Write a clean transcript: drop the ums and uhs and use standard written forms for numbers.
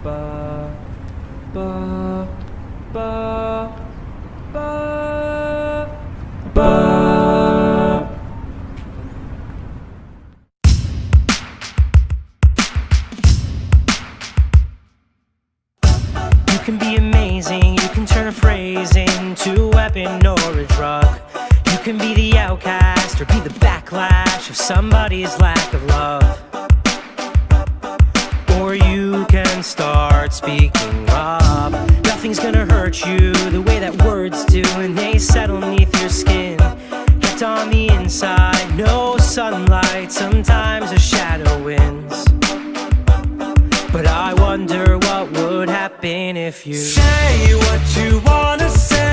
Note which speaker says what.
Speaker 1: ba ba ba ba ba.
Speaker 2: You can be amazing, you can turn a phrase into a weapon or a drug. You can be the outcast or be the backlash of somebody's lack of love. Or you can start speaking up. Nothing's gonna hurt you the way that words do when they settle neath your skin. Get on the inside, no sunlight, sometimes a shadow wins. But I wonder what would happen if you
Speaker 3: say what you wanna say.